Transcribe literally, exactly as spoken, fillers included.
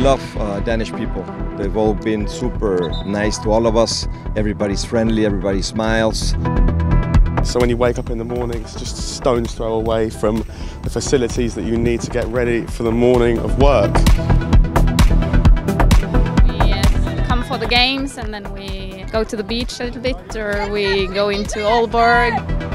love uh, Danish people. They've all been super nice to all of us. Everybody's friendly, everybody smiles. So when you wake up in the morning, it's just a stone's throw away from the facilities that you need to get ready for the morning of work. We uh, come for the games and then we go to the beach a little bit, or we go into Aalborg.